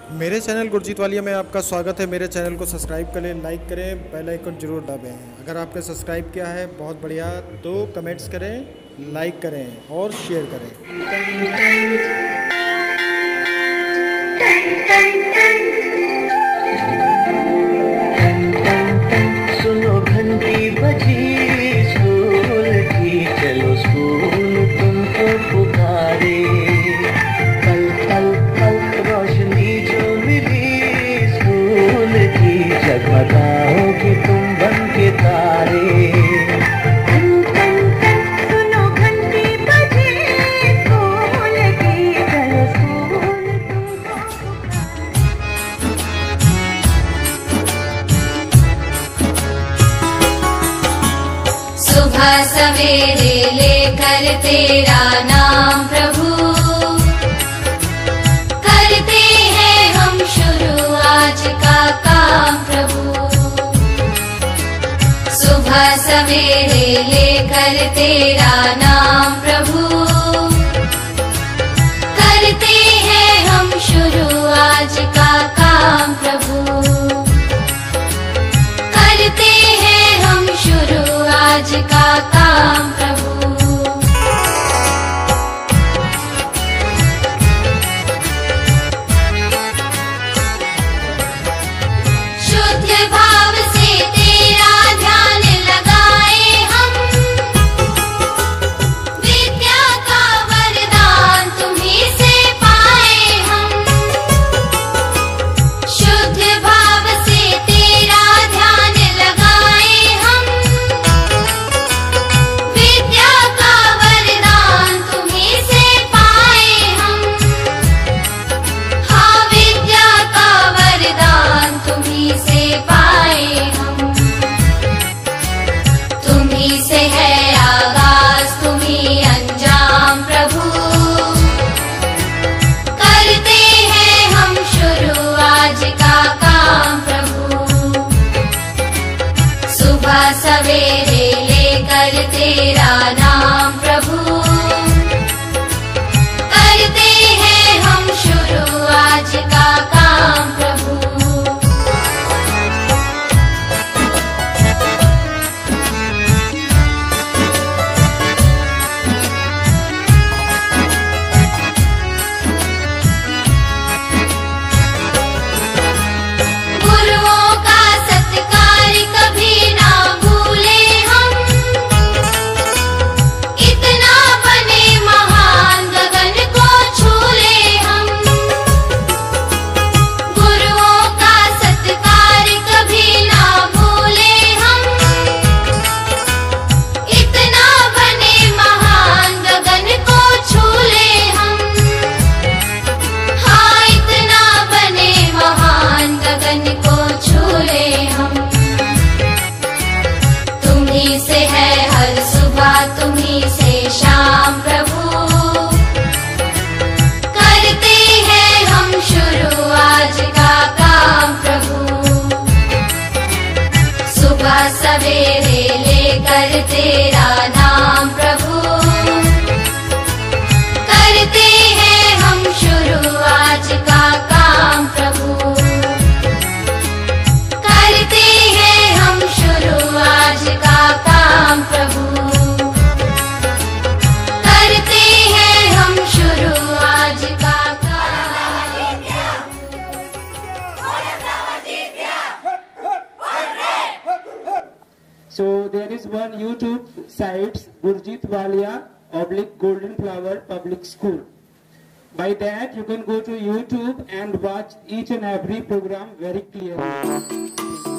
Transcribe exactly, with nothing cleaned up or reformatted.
मेरे चैनल गुरजीत वालिया में आपका स्वागत है। मेरे चैनल को सब्सक्राइब करें, लाइक करें, बेल आइकन जरूर दबाएं। अगर आपने सब्सक्राइब किया है बहुत बढ़िया, तो कमेंट्स करें, लाइक करें और शेयर करें। सुनो घंटी बजी स्कूल की, चलो स्कूल तुमको पुकारे। पल पल पल रोशनी जो मिली स्कूल की, जगमगाओगे तुम बन के तारे। सुबह सवेरे लेकर तेरा नाम प्रभु, करते हैं हम शुरू आज का काम प्रभु। सुबह सवेरे लेकर तेरा नाम प्रभु, करते हैं हम शुरू आज का काम प्रभु। करते हैं हम शुरू आज का काम प्रभु। शुद्ध भाव से तेरा ध्यान लगाए हम, विद्या का वरदान तुम्हीं से पाए हम। शुद्ध भाव से तेरा ध्यान लगाए हम, विद्या का वरदान तुम्हीं से पाए हम। हाँ, विद्या का वरदान तुम्हीं से पाए हम। तुम्हीं से है आगाज, तुम्हीं अंजाम प्रभु, करते हैं हम शुरू आज का काम प्रभु। सुबह सवेरे लेकर तेरा नाम प्रभु, करते हैं हम शुरू आज का काम प्रभु। गुरुओं का सत्कार कभी ना भूले हम, इतना बने महान गगन को छूले हम। गुरुओं का सत्कार कभी ना भूले हम, इतना बने महान गगन को छूले हम। हाँ, इतना बने महान गगन को छूले हम। तुम्हीं से है हर सुबह, तुम्हीं से शाम प्रभु, करते हैं हम शुरू आज का काम प्रभु। सुबह सवेरे लेकर तेरा नाम प्रभु, करते हैं हम शुरू आज का काम प्रभु। करते हैं हम शुरू आज का काम प्रभु। करते हैं हम शुरू आज का काम। So there is one YouTube site, Gurjeet Walia oblique Golden Flower Public School. By that you can go to YouTube and watch each and every program very clearly.